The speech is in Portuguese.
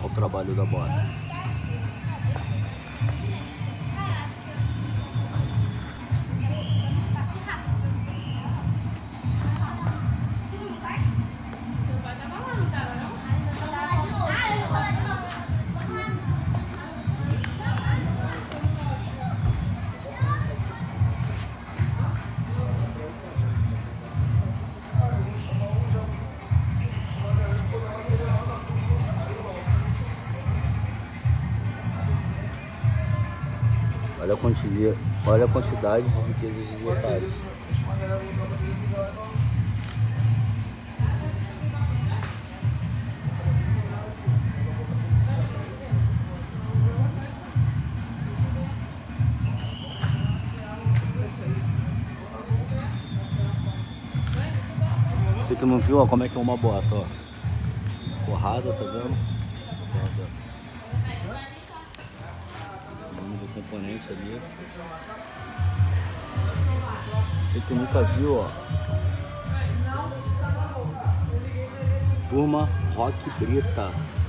Olha o trabalho da bota. Olha a quantidade de riquezas de detalhes. Você que não viu, ó, como é que é uma bota, ó. Forrada, tá vendo? O nome do componente ali. Você que nunca viu, ó. Turma Rock Brita.